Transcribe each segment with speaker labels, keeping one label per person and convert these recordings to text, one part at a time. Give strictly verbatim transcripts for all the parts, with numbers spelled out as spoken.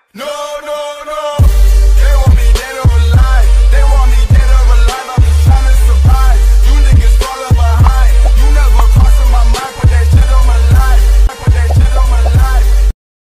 Speaker 1: No, no, no. They want me dead or alive. They want me dead or alive. I'm just trying to survive. You niggas falling behind. You never crossing my mind. Put that shit on my life. Put that shit on my life.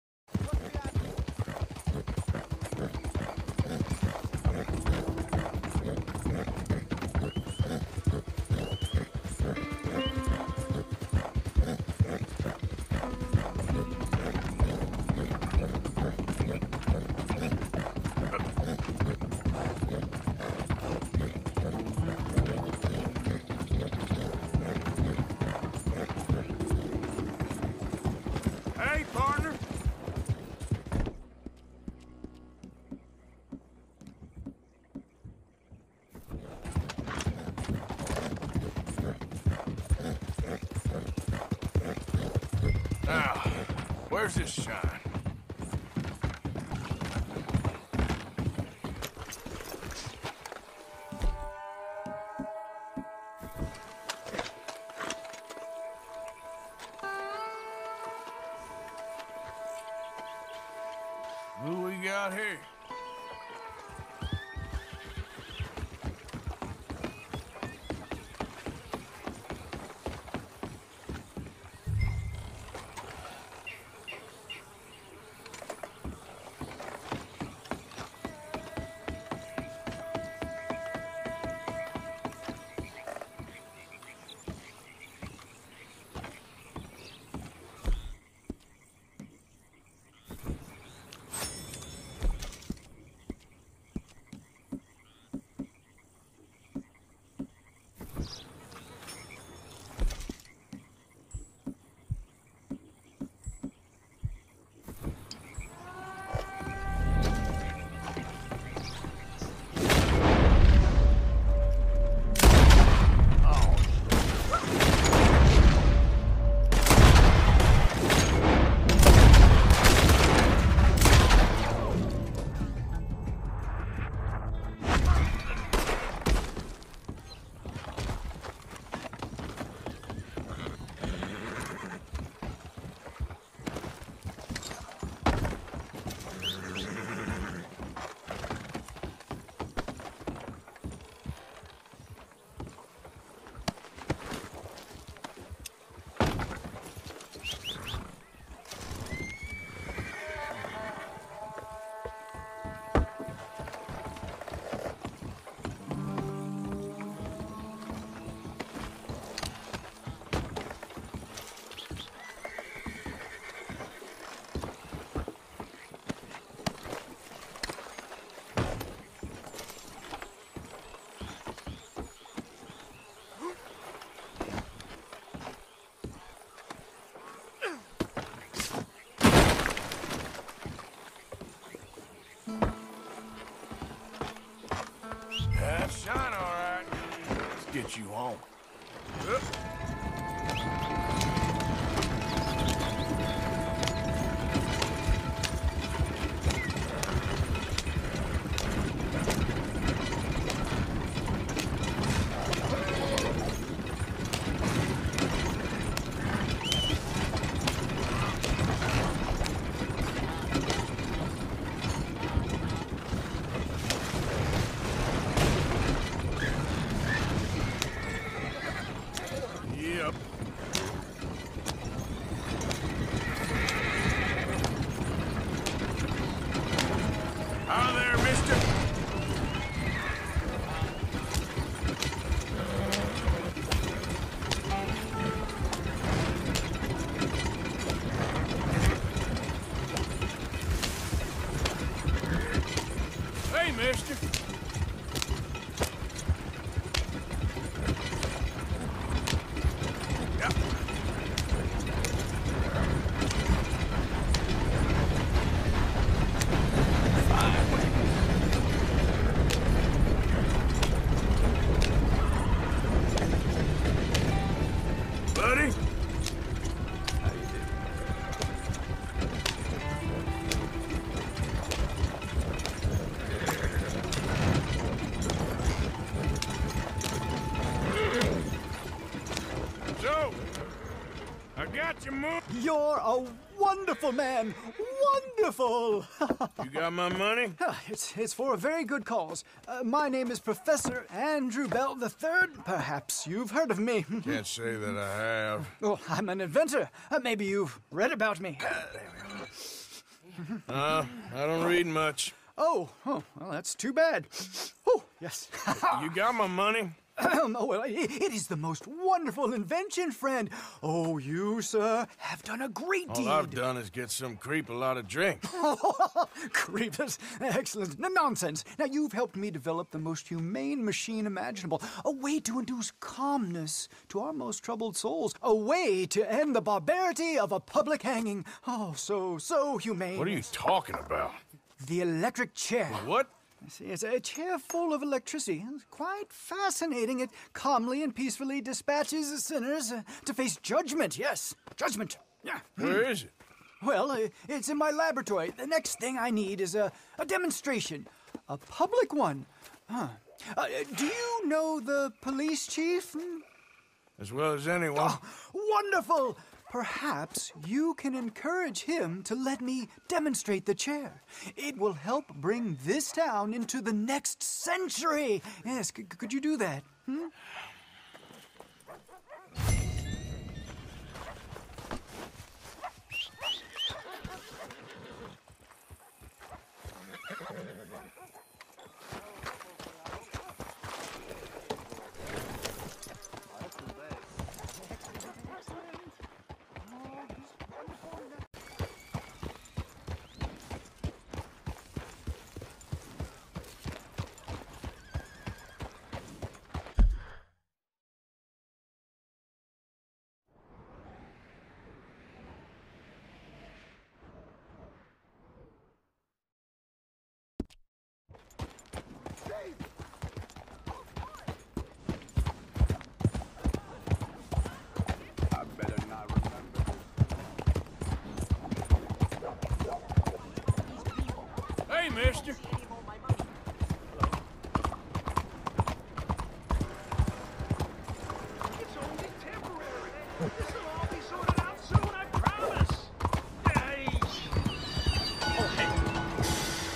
Speaker 2: Hey, partner. Now, where's this shine? Who we got here? That's shine, all right. Let's get you home. Up. Yep. Out of there, mister. Hey, mister. Buddy?
Speaker 3: How you doing?
Speaker 2: So, I got your move.
Speaker 4: You're a wonderful man! Wonderful! wonderful!
Speaker 2: You got my money?
Speaker 4: It's, it's for a very good cause. Uh, my name is Professor Andrew Bell the Third. Perhaps you've heard of me.
Speaker 2: Can't say that I have.
Speaker 4: Oh, I'm an inventor. Uh, maybe you've read about me.
Speaker 2: Uh, I don't read much.
Speaker 4: Oh, oh, well, that's too bad. Oh, yes.
Speaker 2: You got my money?
Speaker 4: Oh, well, it, it is the most wonderful invention, friend. Oh, you, sir, have done a great
Speaker 2: All
Speaker 4: deed.
Speaker 2: I've done is get some creep a lot of drink.
Speaker 4: Creepers. Excellent. No, nonsense. Now, you've helped me develop the most humane machine imaginable. A way to induce calmness to our most troubled souls. A way to end the barbarity of a public hanging. Oh, so, so humane.
Speaker 2: What are you talking about?
Speaker 4: The electric chair.
Speaker 2: What?
Speaker 4: See, it's a chair full of electricity. It's quite fascinating. It calmly and peacefully dispatches sinners uh, to face judgment. Yes, judgment. Yeah.
Speaker 2: Where is it?
Speaker 4: Well, uh, it's in my laboratory. The next thing I need is a, a demonstration. A public one. Huh. Uh, do you know the police chief? Hmm?
Speaker 2: As well as anyone.
Speaker 4: Oh, wonderful! Perhaps you can encourage him to let me demonstrate the chair. It will help bring this town into the next century. Yes, c could you do that? Hmm?
Speaker 2: Hey, mister.
Speaker 5: It's only temporary. This'll all be sorted out soon, I promise. Hey. Oh, hey.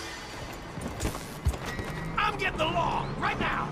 Speaker 5: I'm getting the law right now.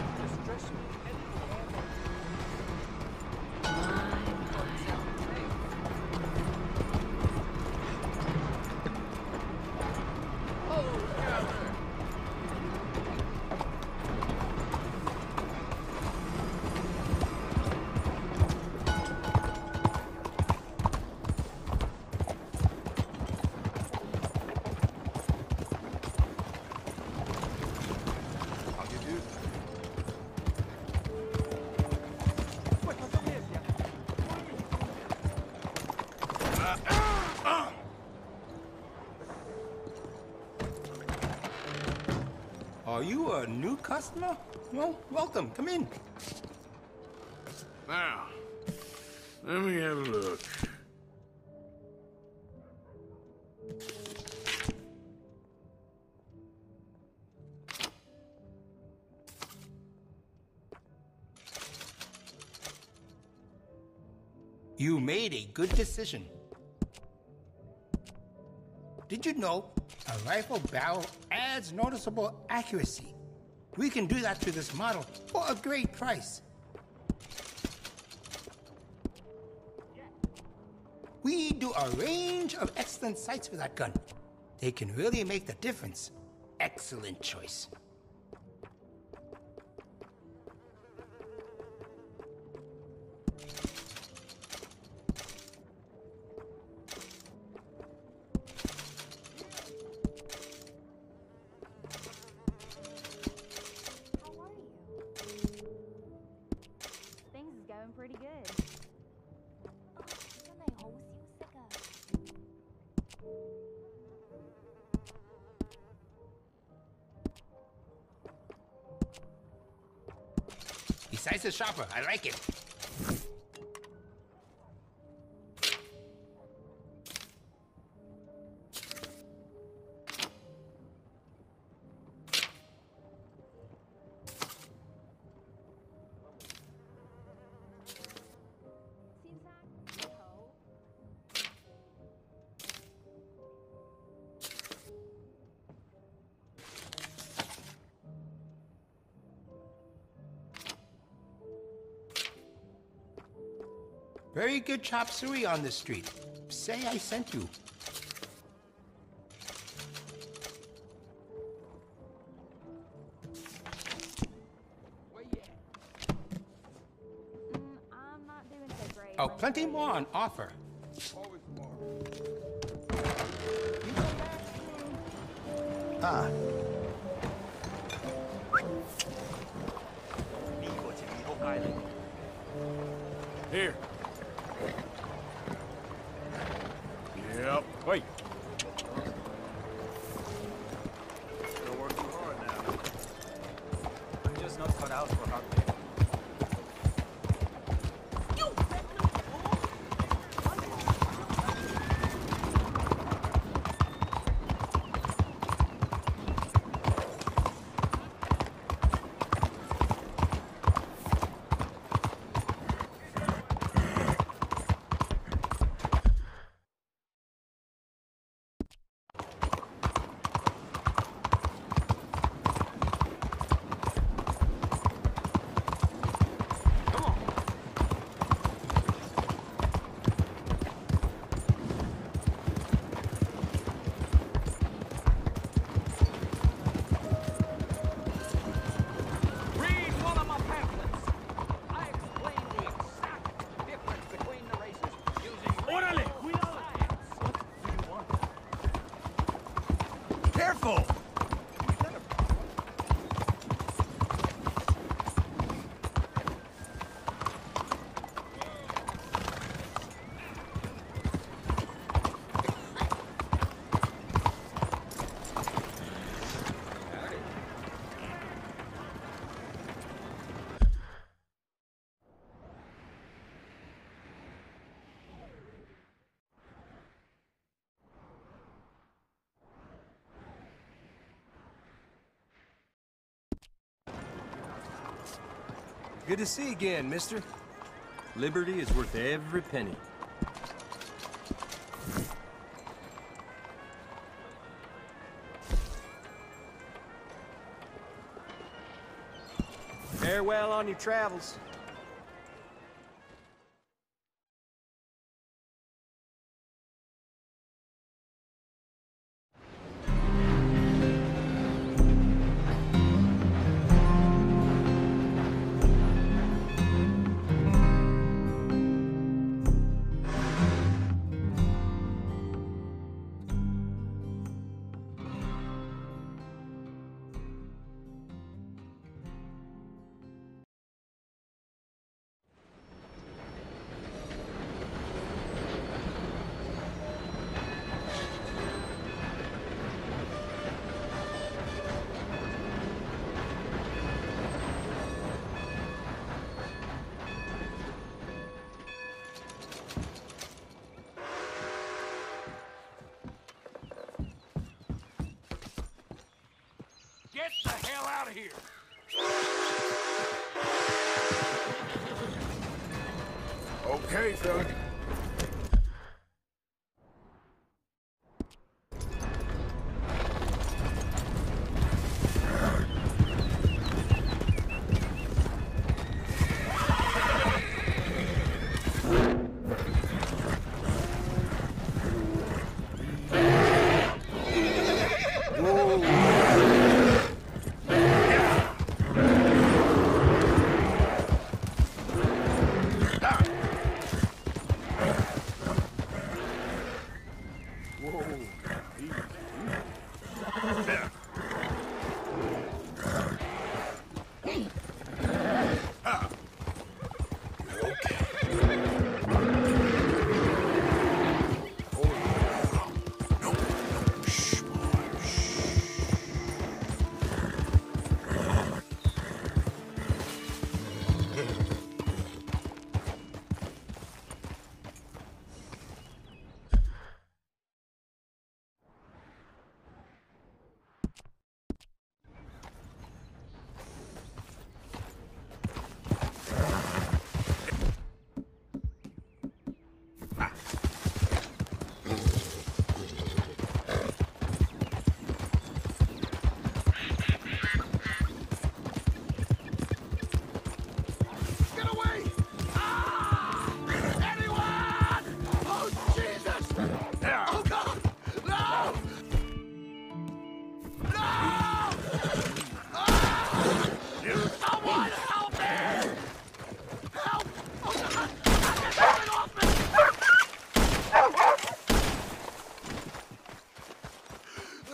Speaker 6: Are you a new customer? Well, welcome. Come in.
Speaker 2: Now, let me have a look.
Speaker 6: You made a good decision. Did you know a rifle barrel adds noticeable accuracy? We can do that to this model for a great price. We do a range of excellent sights for that gun. They can really make the difference. Excellent choice.
Speaker 7: Things is going pretty good.
Speaker 8: Ờ, cái này hủ xíu xích à.
Speaker 6: Besides the shopper, I like it.
Speaker 7: Xin sang. Khẩu.
Speaker 6: Very good chop suey on the street. Say I sent you.
Speaker 7: Mm, I'm not doing so great.
Speaker 6: Oh, plenty more on offer.
Speaker 4: Ah.
Speaker 2: Here. Yep. Wait.
Speaker 3: Don't work too hard now.
Speaker 4: I'm just not cut out for hard labor.
Speaker 5: Read one of my pamphlets. I explain the exact difference between the races using
Speaker 2: Órale,
Speaker 5: real science.
Speaker 2: Careful!
Speaker 3: Good to see you again, mister. Liberty is worth every penny. Farewell on your travels.
Speaker 2: Get the hell out of here!
Speaker 1: Okay, son.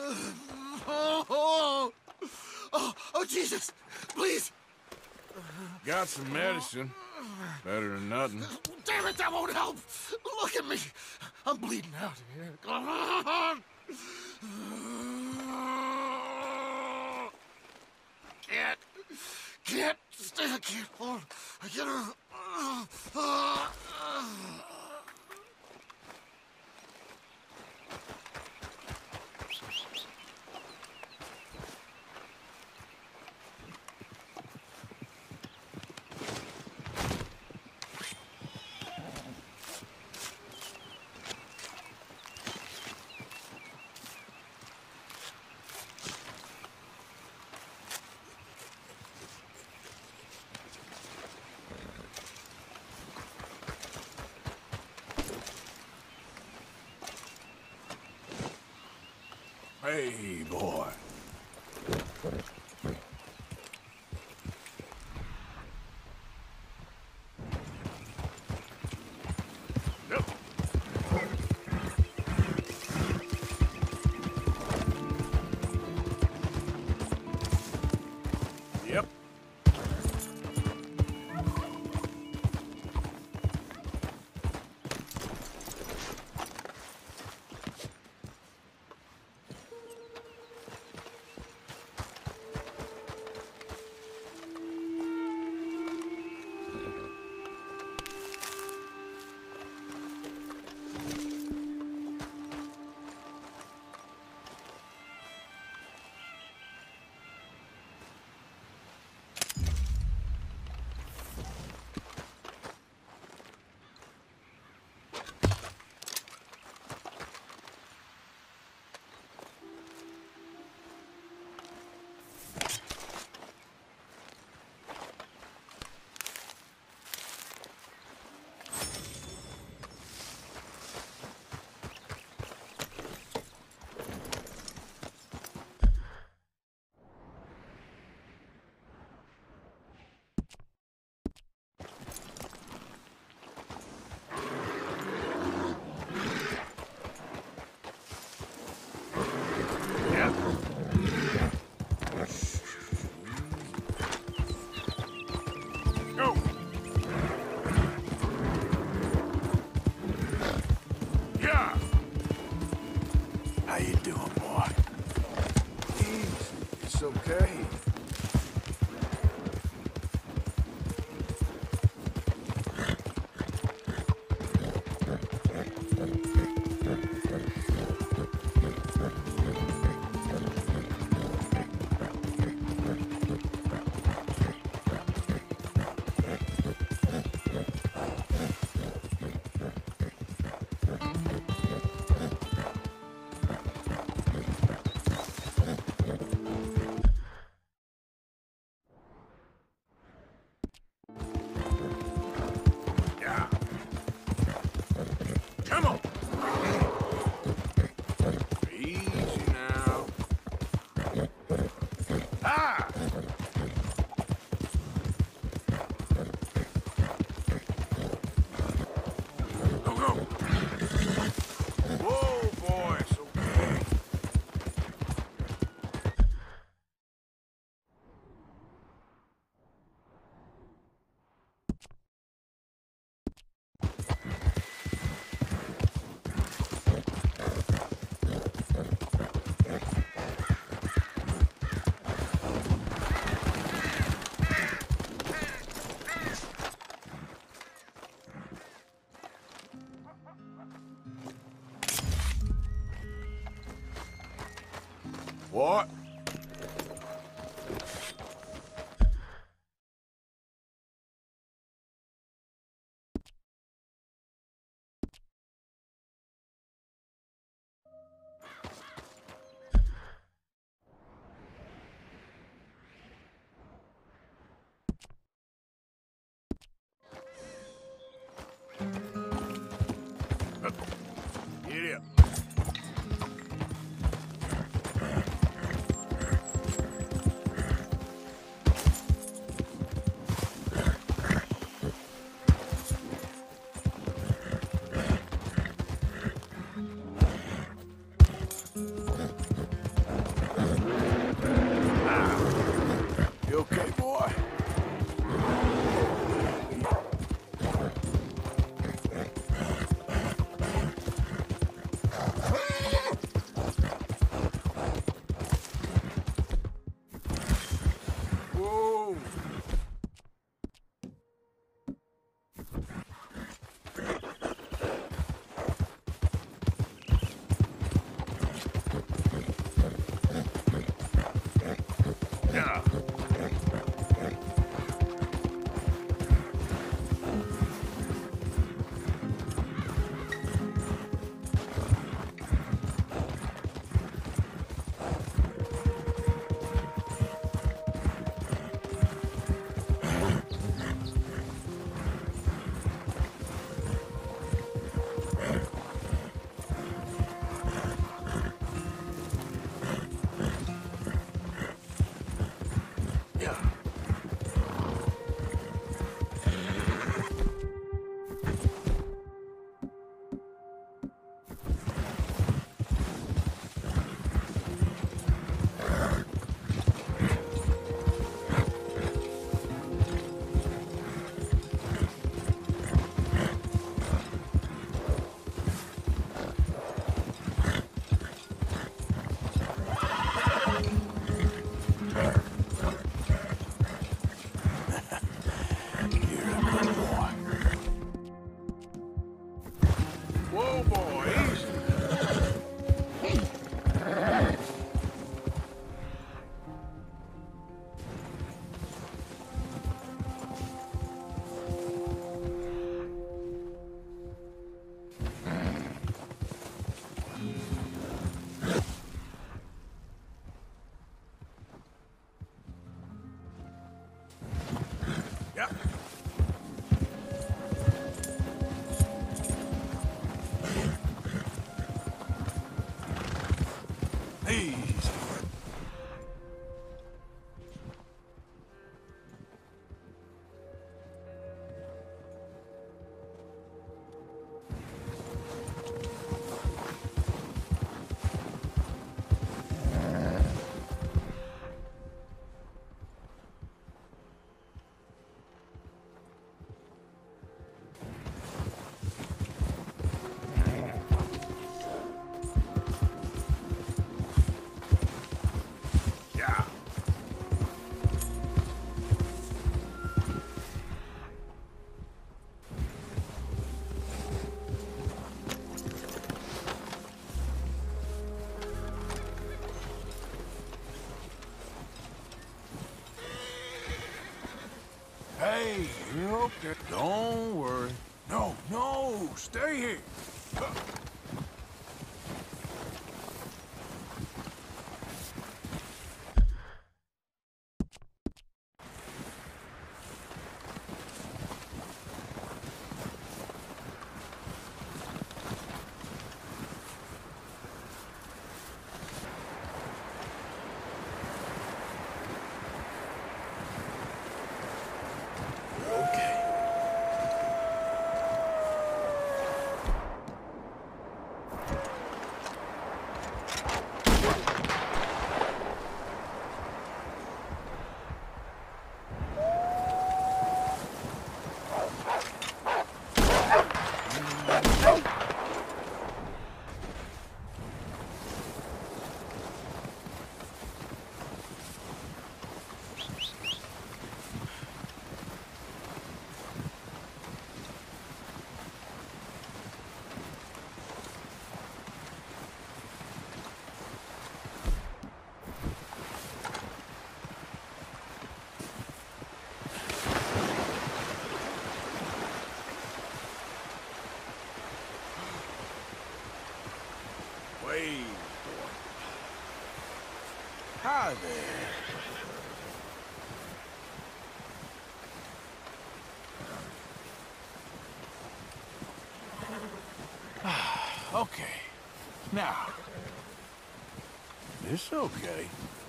Speaker 2: Oh, oh, oh, Jesus! Please! Got some medicine. Better than nothing. Damn it, that won't help! Look at me! I'm bleeding out here. Come on! Can't. Can't. Stay. I can't hold. I can't. Hey, boy. Yep. Yep. Go! Yeah! How you doing, boy? Easy. It's okay. Come on! Easy now. Ah! Go, go! Whoa, boy, it's okay. What? Get up. Hey, you're okay. Don't worry. No, no, stay here. Wait. Hi there. Okay. Now. This okay.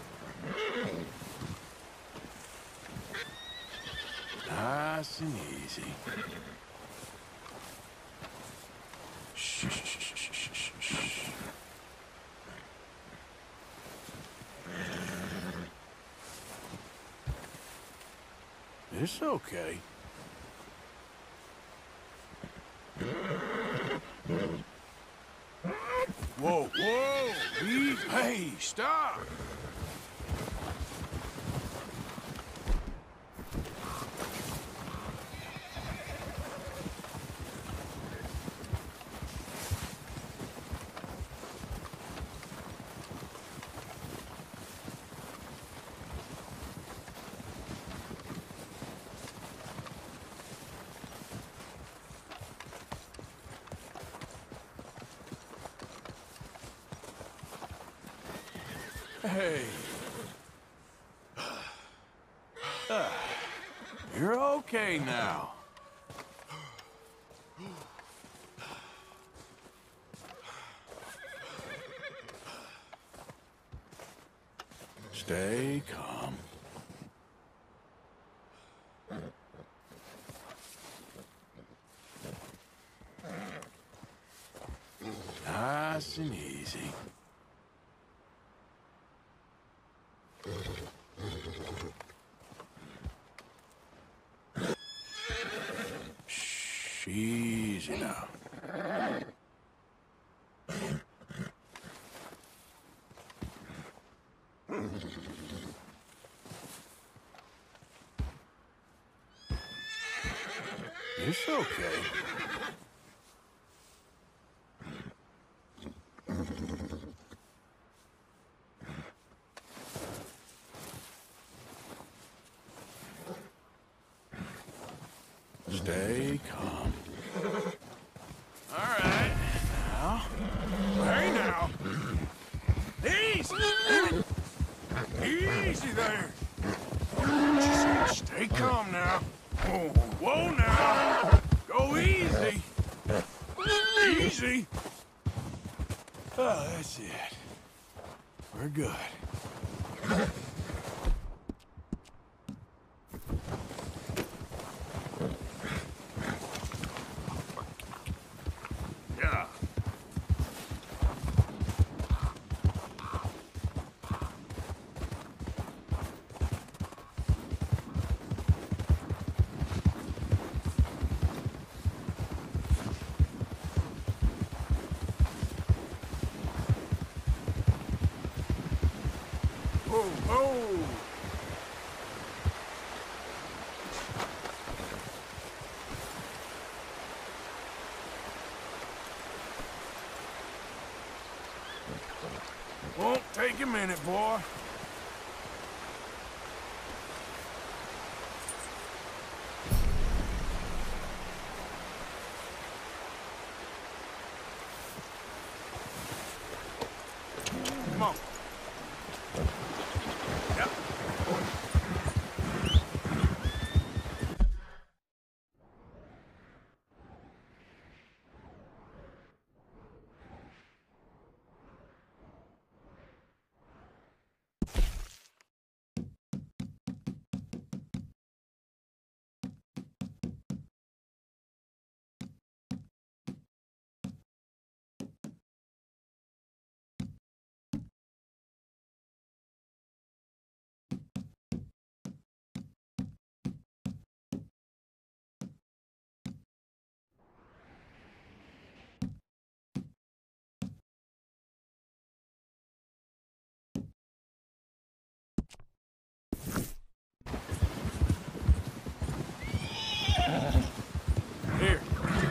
Speaker 2: Nice and easy. Shh, shh, shh, shh, shh, shh. This okay. Whoa, whoa! Easy. Hey, stop! Hey. Uh, you're okay now. Stay calm. Nice and easy. Shh, easy now. It's okay. Stay calm. All right, now. Hey, now. Easy. Easy there. Just stay calm now. Whoa, whoa now. Go easy. Easy. Oh, that's it. We're good. Yeah. Whoa, whoa. Won't take a minute, boy. Here.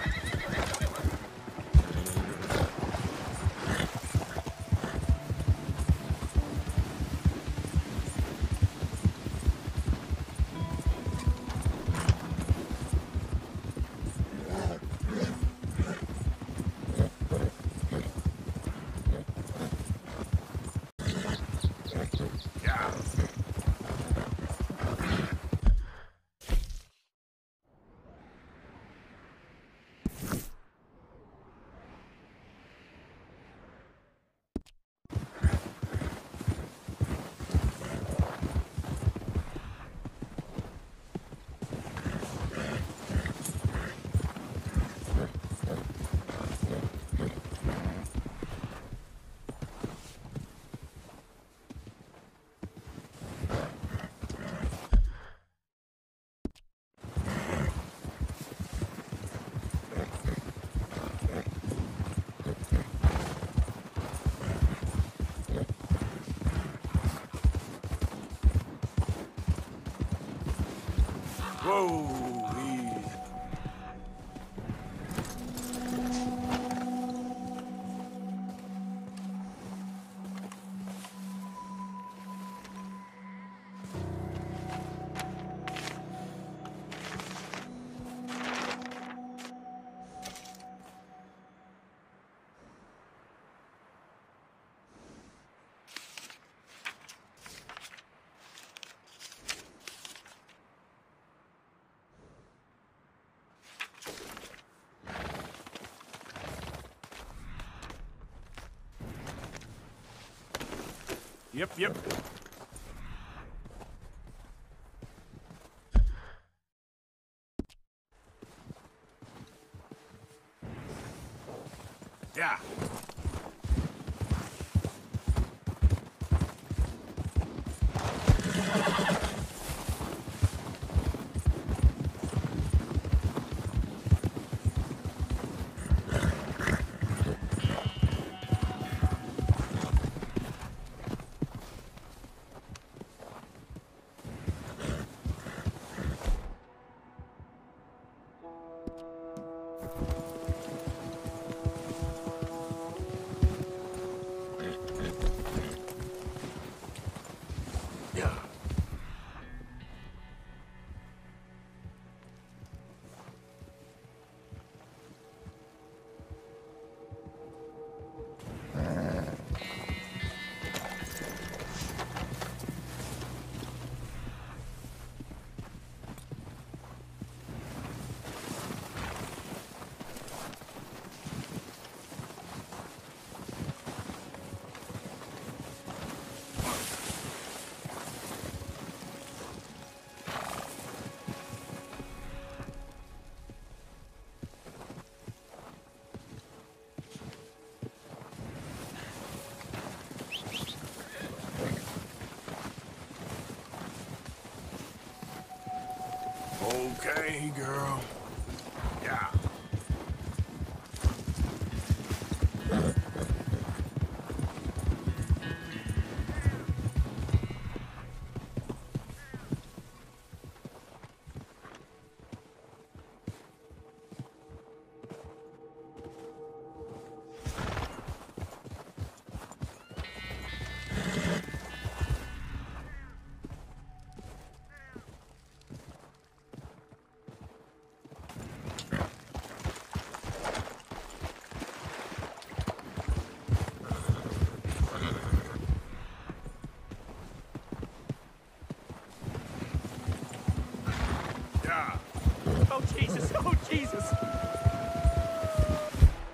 Speaker 2: Yeah. Whoa, easy. Yep, yep. Yeah. Yeah. Okay, girl. Yeah.
Speaker 5: Oh, Jesus! Oh, Jesus!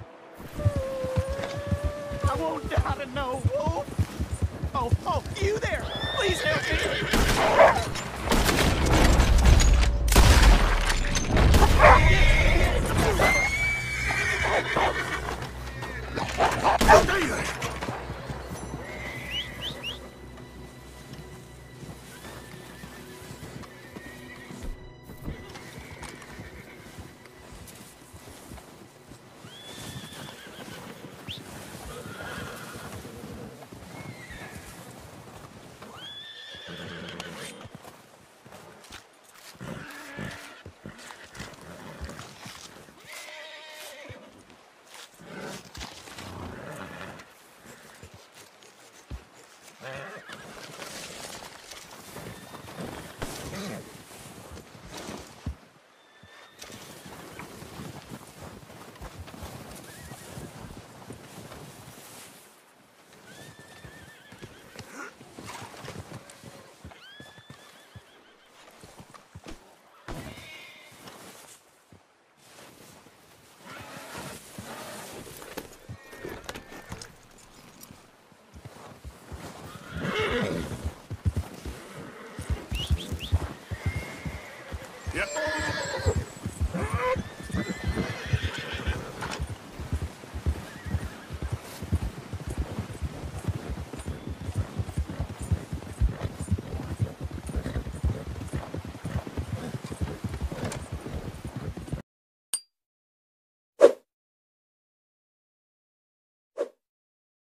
Speaker 5: I won't die to know, Wolf! Oh, oh, you there!